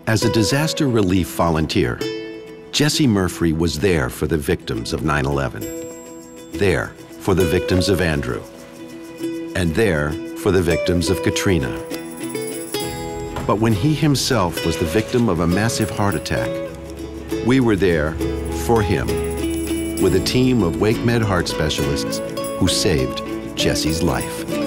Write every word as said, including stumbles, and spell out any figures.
As a disaster relief volunteer, Jesse Murphy was there for the victims of nine eleven, there for the victims of Andrew, and there for the victims of Katrina. But when he himself was the victim of a massive heart attack, we were there for him with a team of WakeMed heart specialists who saved Jesse's life.